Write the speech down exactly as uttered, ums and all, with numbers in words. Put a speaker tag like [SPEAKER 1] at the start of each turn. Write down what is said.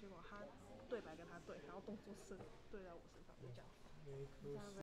[SPEAKER 1] 结果他对白跟他对，然后动作是对在我身上，就这样。